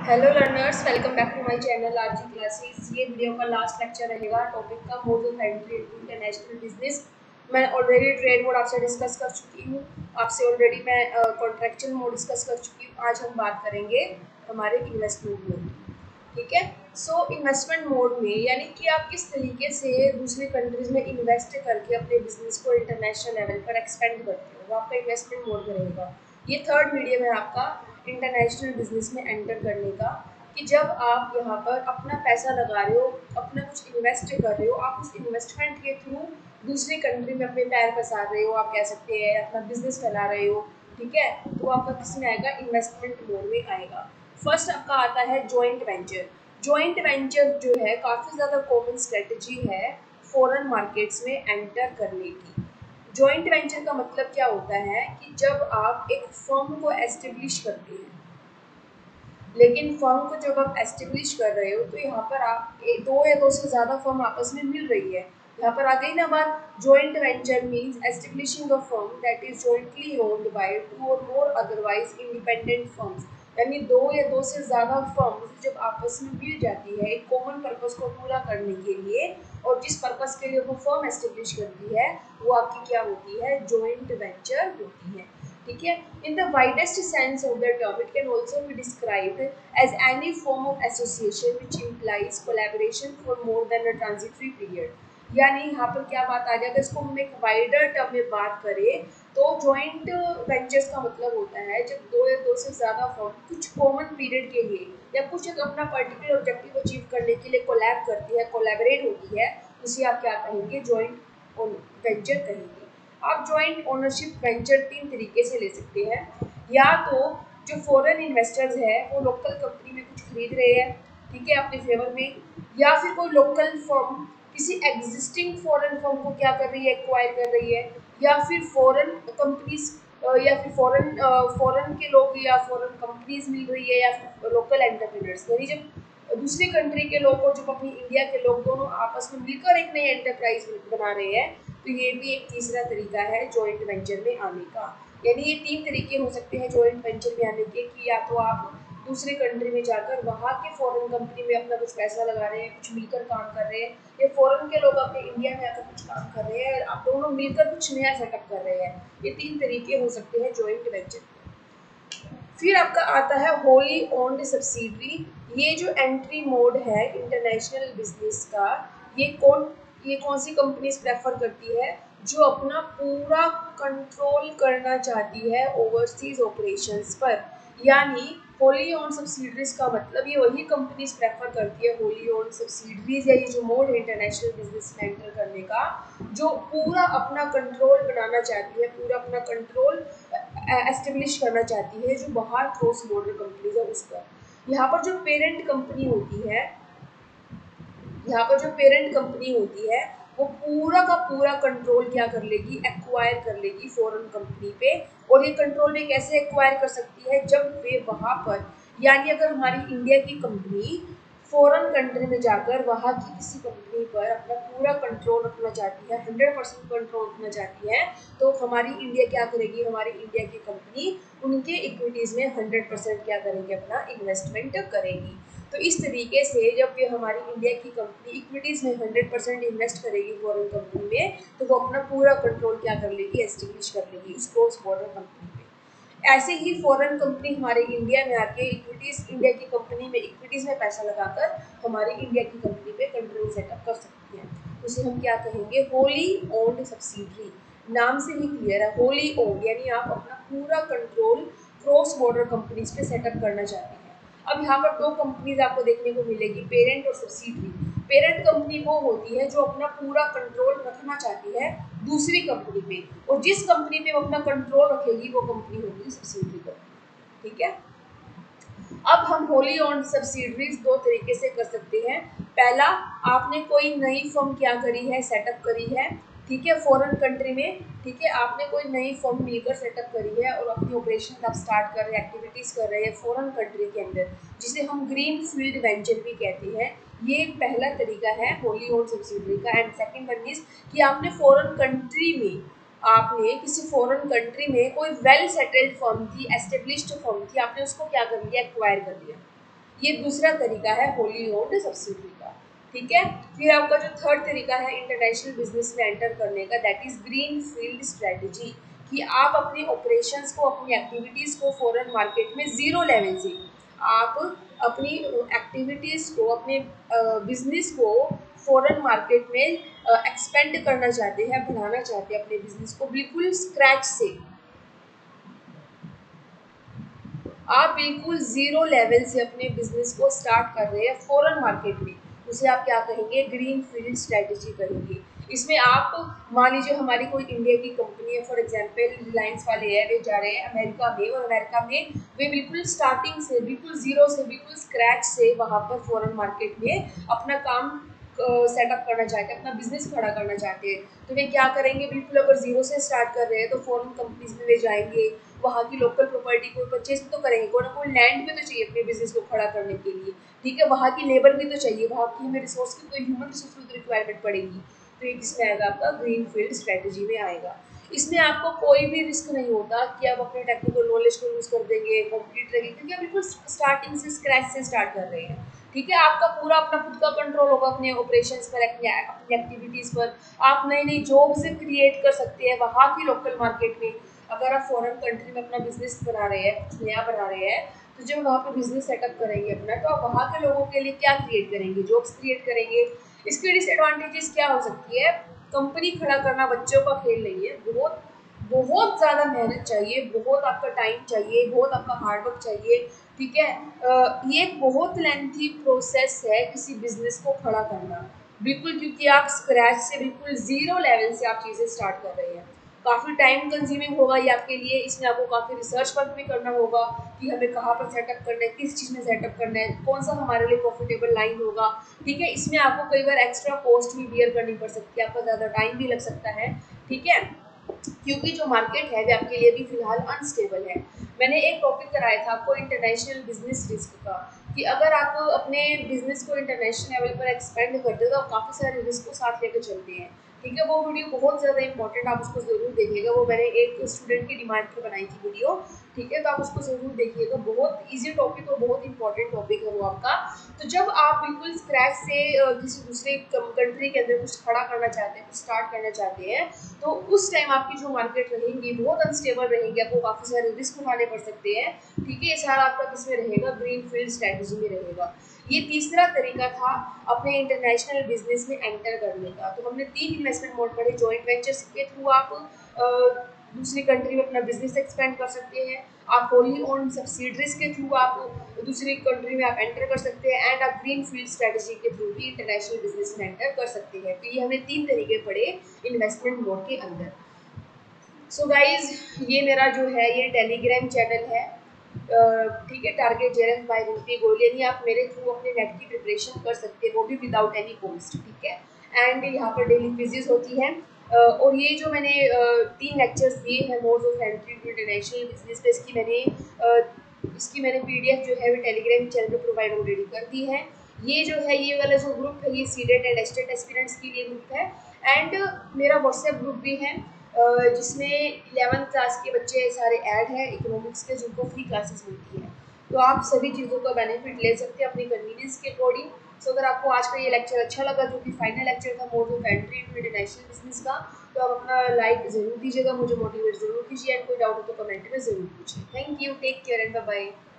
Hello learners, welcome back to my channel RG classes. ये video का last lecture रहेगा। Topic का mode of entry into international business. मैं already trade mode आपसे discuss कर चुकी हूँ। आपसे ऑलरेडी मैं कॉन्ट्रैक्चुअल मोड डिस्कस कर चुकी हूँ। आज हम बात करेंगे हमारे इन्वेस्टमेंट मोड की। ठीक है। सो इन्वेस्टमेंट मोड में यानी कि आप किस तरीके से दूसरी कंट्रीज में इन्वेस्ट करके अपने बिजनेस को इंटरनेशनल लेवल पर एक्सपेंड करते हो, वो आपका इन्वेस्टमेंट मोड में रहेगा। ये थर्ड मीडियम है आपका इंटरनेशनल बिजनेस में एंटर करने का, कि जब आप यहाँ पर अपना पैसा लगा रहे हो, अपना कुछ इन्वेस्ट कर रहे हो, आप उस इन्वेस्टमेंट के थ्रू दूसरी कंट्री में अपने पैर पसार रहे हो, आप कह सकते हैं अपना बिजनेस फैला रहे हो। ठीक है, तो आपका किस में आएगा, इन्वेस्टमेंट मोड में आएगा। फर्स्ट आपका आता है जॉइंट वेंचर। जॉइंट वेंचर जो है काफ़ी ज़्यादा कॉमन स्ट्रेटजी है फॉरेन मार्केट्स में एंटर करने की। जॉइंट वेंचर का मतलब क्या होता है कि जब आप एक फर्म को एस्टेब्लिश करते हैं, लेकिन फर्म को जब आप एस्टेब्लिश कर रहे हो तो यहाँ पर आप दो या दो से ज़्यादा फर्म आपस में मिल रही है। यहाँ पर आ गई ना बात। Joint venture means establishing a firm that is jointly owned by two और मोर अदरवाइज इंडिपेंडेंट फर्म्स। यानी दो या दो से ज़्यादा फर्म्स जब आपस में मिल जाती है एक कॉमन पर्पस को पूरा करने के लिए, और जिस पर्पस के लिए वो फर्म एस्टेब्लिश करती है वो आपकी क्या होती है, जॉइंट वेंचर होती है। ठीक है। In the widest sense of the term, it can also be described as any form of association which implies collaboration for more than a transitory period. यानी यहाँ पर क्या बात आ जाएगा, इसको हम एक वाइडर टर्म में बात करें तो जॉइंट वेंचर्स का मतलब होता है जब दो या दो से ज़्यादा फर्म कुछ कॉमन पीरियड के लिए या कुछ एक अपना पर्टिकुलर ऑब्जेक्टिव अचीव करने के लिए कोलैब करती है, कोलैबोरेट होती है, उसे आप क्या कहेंगे, जॉइंट वेंचर कहेंगे। आप जॉइंट ओनरशिप वेंचर तीन तरीके से ले सकते हैं। या तो जो फॉरेन इन्वेस्टर्स है वो लोकल कंपनी में कुछ खरीद रहे हैं, ठीक है, अपने फेवर में, या फिर कोई लोकल फर्म किसी एग्जिस्टिंग फॉरेन फर्म को क्या कर रही है, एक्वायर कर रही है, या फिर फॉरेन कंपनीज या फिर फॉरेन के लोग या फॉरेन कंपनीज मिल रही है, या फिर लोकल एंटरप्रेन्योर्स। यानी जब दूसरी कंट्री के लोग और जब अपनी इंडिया के लोग दोनों आपस में मिलकर एक नई एंटरप्राइज बना रहे हैं, तो ये भी एक तीसरा तरीका है जॉइंट वेंचर में आने का। यानी ये तीन तरीके हो सकते हैं जॉइंट वेंचर में आने के, कि या तो आप दूसरी कंट्री में जाकर वहाँ के फॉरेन कंपनी में अपना कुछ पैसा लगा रहे हैं, कुछ मिलकर काम कर रहे हैं, या फॉरेन के लोग अपने इंडिया में आकर कुछ काम कर रहे हैं, आप दोनों मिलकर कुछ नया सेटअप कर रहे हैं। ये तीन तरीके हो सकते हैं जॉइंट वेंचर। फिर आपका आता है होली ओन्ड सब्सिडरी। ये जो एंट्री मोड है इंटरनेशनल बिजनेस का, ये कौन सी कंपनीज प्रेफर करती है, जो अपना पूरा कंट्रोल करना चाहती है ओवरसीज ऑपरेशंस पर। यानी होली ओन सब्सिडरीज का मतलब ये वही कंपनीज प्रेफर करती है, होली ओन सब्सिडरीज या ये जो मोड है इंटरनेशनल बिजनेस में एंटर करने का, जो पूरा अपना कंट्रोल बनाना चाहती है, पूरा अपना कंट्रोल एस्टेब्लिश करना चाहती है, जो बाहर क्रॉस बॉर्डर कंपनीज है उस पर। यहाँ पर जो पेरेंट कंपनी होती है, यहाँ पर जो पेरेंट कंपनी होती है वो पूरा का पूरा कंट्रोल क्या कर लेगी, एक्वायर कर लेगी फॉरेन कंपनी पे। और ये कंट्रोल में कैसे एक्वायर कर सकती है, जब वे वहाँ पर, यानी अगर हमारी इंडिया की कंपनी फॉरेन कंट्री में जाकर वहाँ की किसी कंपनी पर अपना पूरा कंट्रोल रखना चाहती है, 100% कंट्रोल रखना चाहती है, तो हमारी इंडिया क्या करेगी, हमारी इंडिया की कंपनी उनके इक्विटीज़ में 100% क्या करेगी, अपना इन्वेस्टमेंट करेगी। तो इस तरीके से जब ये हमारी इंडिया की कंपनी इक्विटीज़ में 100% इन्वेस्ट करेगी फॉरेन कंपनी में, तो वो अपना पूरा कंट्रोल क्या कर लेगी, एस्टेब्लिश कर लेगी उस क्रॉस बॉर्डर कंपनी पे। ऐसे ही फॉरेन कंपनी हमारे इंडिया में आके इक्विटीज़, इंडिया की कंपनी में इक्विटीज़ में पैसा लगाकर हमारी इंडिया की कंपनी पे कंट्रोल सेटअप कर सकती है। उसे हम क्या कहेंगे, होली ओन्ड सब्सिडरी। नाम से ही क्लियर है, होली ओन्ड यानी आप अपना पूरा कंट्रोल क्रॉस बॉर्डर कंपनीज पे सेटअप करना चाहते हैं। अब यहाँ पर दो कंपनीज आपको देखने को मिलेगी, पेरेंट और सब्सिडरी। पेरेंट कंपनी वो होती है जो अपना पूरा कंट्रोल रखना चाहती है दूसरी कंपनी पे, और जिस कंपनी पे वो अपना कंट्रोल रखेगी वो कंपनी होगी सब्सिडरी कंपनी। ठीक है। अब हम होली ओन्ड सब्सिडरीज दो तरीके से कर सकते हैं। पहला, आपने कोई नई फर्म क्या करी है, सेटअप करी है, ठीक है, फॉरेन कंट्री में, ठीक है, आपने कोई नई फर्म मिलकर सेटअप करी है और अपनी ऑपरेशन आप स्टार्ट कर रहे हैं, एक्टिविटीज़ कर रहे हैं फॉरेन कंट्री के अंदर, जिसे हम ग्रीन फील्ड वेंचर भी कहते हैं। ये पहला तरीका है होली ओन्ड सब्सिडरी का। एंड सेकेंड वन इज कि आपने फॉरेन कंट्री में, आपने किसी फॉरेन कंट्री में कोई वेल सेटल्ड फर्म थी, एस्टेब्लिश्ड फर्म थी, आपने उसको क्या कर लिया, एक्वायर कर लिया। ये दूसरा तरीका है होली ओन्ड सब्सिडरी का, ठीक है। फिर आपका जो थर्ड तरीका है इंटरनेशनल बिजनेस में एंटर करने का, that is green field strategy, कि आप अपने ऑपरेशंस को, अपनी एक्टिविटीज़ को फॉरेन मार्केट में ज़ीरो लेवल से आप अपनी एक्टिविटीज़ को, अपने बिजनेस को फॉरेन मार्केट में एक्सपेंड करना चाहते हैं, बढ़ाना चाहते हैं अपने बिजनेस को बिल्कुल स्क्रैच से। आप बिल्कुल ज़ीरो लेवल से अपने बिजनेस को स्टार्ट कर रहे हैं फॉरेन मार्केट में, उसे आप क्या कहेंगे, ग्रीन फील्ड स्ट्रेटजी कहेंगे। इसमें आप मान लीजिए हमारी कोई इंडिया की कंपनी है, फॉर एग्जांपल रिलायंस वाले हैं, वे जा रहे हैं अमेरिका में, और अमेरिका में वे बिल्कुल स्टार्टिंग से, बिल्कुल ज़ीरो से, बिल्कुल स्क्रैच से वहाँ पर फॉरेन मार्केट में अपना काम सेटअप करना चाहते हैं, अपना बिजनेस खड़ा करना चाहते हैं। तो वे क्या करेंगे, बिल्कुल अगर जीरो से स्टार्ट कर रहे हैं तो फॉरेन कंपनीज में वे जाएंगे, वहाँ की लोकल प्रॉपर्टी को परचेज तो करेंगे, कोई ना कोई लैंड भी तो चाहिए अपने बिजनेस को खड़ा करने के लिए, ठीक है, वहाँ की लेबर भी तो चाहिए, वहाँ की हमें रिसोर्स की, तो ह्यूमन रिसोर्स की तो रिक्वायरमेंट पड़ेगी। तो ये किसमें आएगा, आपका ग्रीन फील्ड स्ट्रेटजी में आएगा। इसमें आपको कोई भी रिस्क नहीं होता कि आप अपने टेक्निकल नॉलेज को यूज़ कर देंगे, कॉम्प्लीट रहेंगे, क्योंकि आप बिल्कुल स्टार्टिंग से स्क्रैच से स्टार्ट कर रहे हैं, ठीक है। आपका पूरा अपना खुद का कंट्रोल होगा अपने ऑपरेशंस पर, अपनी एक्टिविटीज़ पर। आप नई नई जॉब्स क्रिएट कर सकते हैं वहाँ की लोकल मार्केट में। अगर आप फॉरेन कंट्री में अपना बिजनेस बना रहे हैं, कुछ नया बना रहे हैं, तो जब वहाँ पर बिजनेस सेटअप करेंगे अपना, तो आप वहाँ के लोगों के लिए क्या क्रिएट करेंगे, जॉब्स क्रिएट करेंगे। इसके डिसएडवांटेजेस क्या हो सकती है, कंपनी खड़ा करना बच्चों का खेल नहीं है, बहुत बहुत ज़्यादा मेहनत चाहिए, बहुत आपका टाइम चाहिए, बहुत आपका हार्डवर्क चाहिए, ठीक है। ये एक बहुत लेंथी प्रोसेस है किसी बिजनेस को खड़ा करना, बिल्कुल, क्योंकि आप स्क्रैच से, बिल्कुल ज़ीरो लेवल से आप चीज़ें स्टार्ट कर रहे हैं। काफ़ी टाइम कंज्यूमिंग होगा ये आपके लिए, इसमें आपको काफ़ी रिसर्च वर्क भी करना होगा कि हमें कहाँ पर सेटअप करना है, किस चीज़ में सेटअप करना है, कौन सा हमारे लिए प्रॉफिटेबल लाइन होगा, ठीक है। इसमें आपको कई बार एक्स्ट्रा कॉस्ट भी बियर करनी पड़ सकती है, आपका ज़्यादा टाइम भी लग सकता है, ठीक है, क्योंकि जो मार्केट है वो आपके लिए भी फिलहाल अनस्टेबल है। मैंने एक टॉपिक कराया था आपको इंटरनेशनल बिजनेस रिस्क का, कि अगर आप अपने बिजनेस को इंटरनेशनल लेवल पर एक्सपेंड करते हो तो आप काफ़ी सारे रिस्क को साथ लेकर चलते हैं, ठीक है। वो वीडियो बहुत ज़्यादा इंपॉर्टेंट, आप उसको ज़रूर देखिएगा, वो मैंने एक स्टूडेंट की डिमांड पर बनाई थी वीडियो, ठीक है, तो आप उसको ज़रूर देखिएगा, बहुत ईजी टॉपिक और बहुत इंपॉर्टेंट टॉपिक है वो आपका। तो जब आप बिल्कुल स्क्रैच से किसी दूसरे कंट्री के अंदर कुछ खड़ा करना चाहते हैं, कुछ स्टार्ट करना चाहते हैं, तो उस टाइम आपकी जो मार्केट रहेंगी बहुत अनस्टेबल रहेंगी, आपको काफ़ी सारे रिस्क उठाने पड़ सकते हैं, ठीक है। ये सारा आपका किसमें रहेगा, ग्रीन फील्ड स्ट्रेटजी में रहेगा। ये तीसरा तरीका था अपने इंटरनेशनल बिजनेस में एंटर करने का। तो हमने 3 इन्वेस्टमेंट मोड पढ़े, जॉइंट वेंचर्स के थ्रू आप दूसरी कंट्री में अपना बिजनेस एक्सपेंड कर सकते हैं, आप होली ओन सब्सिडरीज के थ्रू आप दूसरी कंट्री में आप एंटर कर सकते हैं, एंड आप ग्रीन फील्ड स्ट्रेटजी के थ्रू भी इंटरनेशनल बिजनेस में एंटर कर सकते हैं। तो ये हमने 3 तरीके पढ़े इन्वेस्टमेंट मोड के अंदर। सो गाइज, ये मेरा जो है ये टेलीग्राम चैनल है, ठीक है, टारगेट जेरन बाय रिम्पी गोयल, यानी आप मेरे थ्रू अपने नेट की प्रिपरेशन कर सकते हैं, वो भी विदाउट एनी कॉस्ट, ठीक है। एंड यहाँ पर डेली क्विजेज होती हैं, और ये जो मैंने 3 लेक्चर्स दिए हैं modes of entry to international business पे, इसकी मैंने पीडीएफ जो है वो टेलीग्राम चैनल पर प्रोवाइड ऑलरेडी कर दी है। ये जो है, ये वाला जो ग्रुप है, ये सीडेट एंड एस्टेट एस्पिरेंट्स के लिए ग्रुप है, एंड मेरा व्हाट्सएप ग्रुप भी है, जिसमें 11th क्लास के बच्चे सारे ऐड हैं इकोनॉमिक्स के, जिनको फ्री क्लासेस मिलती हैं। तो आप सभी चीज़ों का बेनिफिट ले सकते हैं अपनी कन्वीनियंस के अकॉर्डिंग। सो अगर आपको आज का ये लेक्चर अच्छा लगा, जो कि फाइनल लेक्चर था mode of entry into international business का, तो आप अपना लाइक ज़रूर दीजिएगा, मुझे मोटिवेट ज़रूर कीजिए, एंड कोई डाउट हो तो कमेंट में ज़रूर पूछिए। Thank you, take care and bye bye.